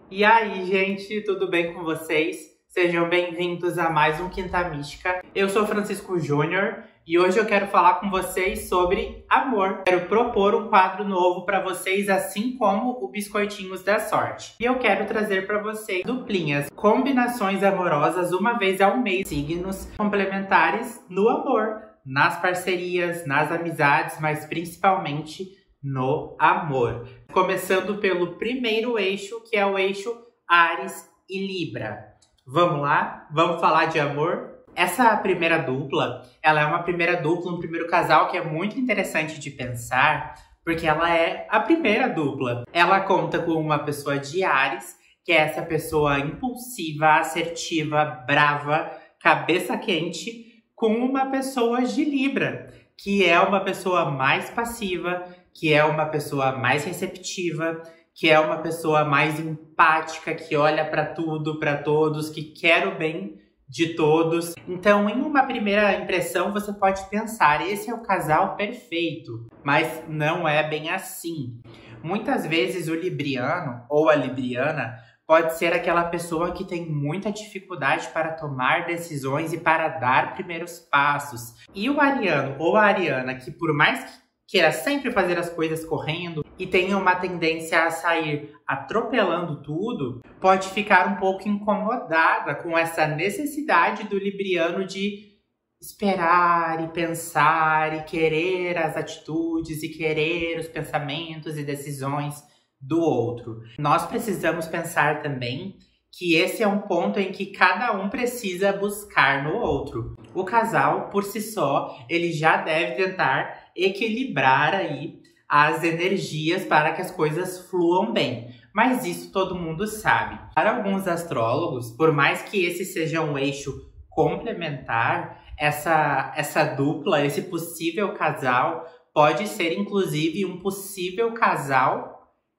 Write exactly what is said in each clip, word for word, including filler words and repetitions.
E aí, gente, tudo bem com vocês? Sejam bem-vindos a mais um Quinta Mística. Eu sou Francisco Júnior e hoje eu quero falar com vocês sobre amor. Quero propor um quadro novo para vocês, assim como o Biscoitinhos da Sorte. E eu quero trazer para vocês duplinhas, combinações amorosas uma vez ao mês, signos complementares no amor, nas parcerias, nas amizades, mas principalmente no amor. Começando pelo primeiro eixo, que é o eixo Áries e Libra. Vamos lá? Vamos falar de amor? Essa primeira dupla, ela é uma primeira dupla, um primeiro casal que é muito interessante de pensar, porque ela é a primeira dupla. Ela conta com uma pessoa de Áries, que é essa pessoa impulsiva, assertiva, brava, cabeça quente, com uma pessoa de Libra, que é uma pessoa mais passiva, que é uma pessoa mais receptiva, que é uma pessoa mais empática, que olha para tudo, para todos, que quer o bem de todos. Então, em uma primeira impressão, você pode pensar, esse é o casal perfeito, mas não é bem assim. Muitas vezes o libriano ou a libriana pode ser aquela pessoa que tem muita dificuldade para tomar decisões e para dar primeiros passos. E o ariano ou a ariana, que por mais que queira sempre fazer as coisas correndo e tenha uma tendência a sair atropelando tudo, pode ficar um pouco incomodada com essa necessidade do libriano de esperar e pensar e querer as atitudes e querer os pensamentos e decisões do outro. Nós precisamos pensar também que esse é um ponto em que cada um precisa buscar no outro. O casal, por si só, ele já deve tentar equilibrar aí as energias para que as coisas fluam bem. Mas isso todo mundo sabe. Para alguns astrólogos, por mais que esse seja um eixo complementar, essa, essa dupla, esse possível casal, pode ser inclusive um possível casal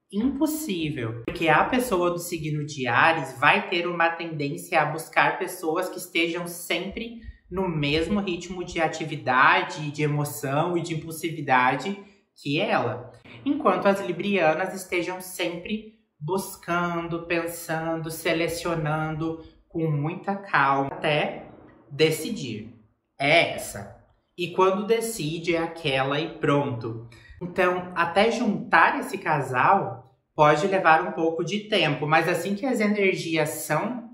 impossível, porque a pessoa do signo de Áries vai ter uma tendência a buscar pessoas que estejam sempre no mesmo ritmo de atividade, de emoção e de impulsividade que ela. Enquanto as librianas estejam sempre buscando, pensando, selecionando com muita calma até decidir. É essa. E quando decide é aquela e pronto. Então, até juntar esse casal pode levar um pouco de tempo, mas assim que as energias são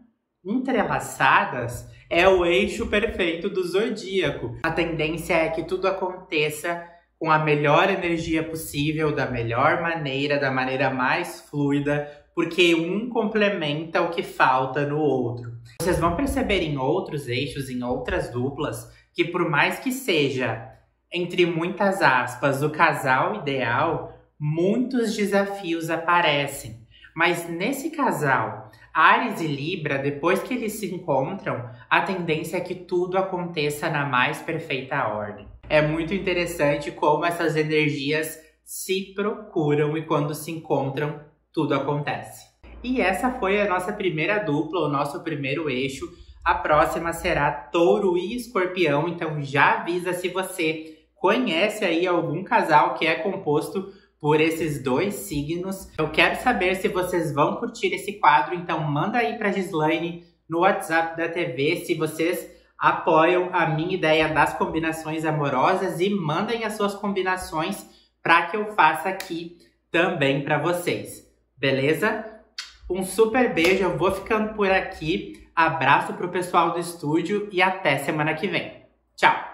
entrelaçadas, é o eixo perfeito do zodíaco. A tendência é que tudo aconteça com a melhor energia possível, da melhor maneira, da maneira mais fluida, porque um complementa o que falta no outro. Vocês vão perceber em outros eixos, em outras duplas, que por mais que seja, entre muitas aspas, o casal ideal, muitos desafios aparecem. Mas nesse casal, Áries e Libra, depois que eles se encontram, a tendência é que tudo aconteça na mais perfeita ordem. É muito interessante como essas energias se procuram e quando se encontram, tudo acontece. E essa foi a nossa primeira dupla, o nosso primeiro eixo. A próxima será Touro e Escorpião, então já avisa se você conhece aí algum casal que é composto por esses dois signos. Eu quero saber se vocês vão curtir esse quadro, então manda aí pra Gislaine no WhatsApp da T V se vocês apoiam a minha ideia das combinações amorosas e mandem as suas combinações para que eu faça aqui também para vocês. Beleza? Um super beijo, eu vou ficando por aqui. Abraço pro pessoal do estúdio e até semana que vem. Tchau!